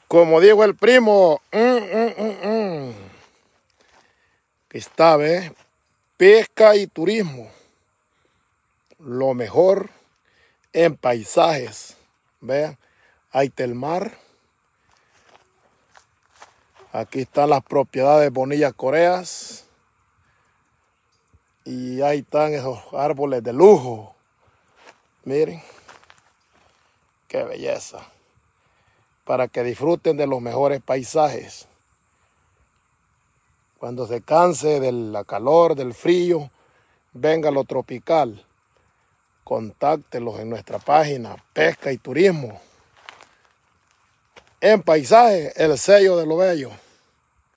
Como dijo el primo, que está, ¿ves? Pesca y turismo. Lo mejor en paisajes. Vean, ahí está el mar. Aquí están las propiedades Bonilla Coreas. Y ahí están esos árboles de lujo. Miren, qué belleza. Para que disfruten de los mejores paisajes. Cuando se canse de la calor, del frío, venga lo tropical. Contáctelos en nuestra página Pesca y Turismo. En paisaje, el sello de lo bello.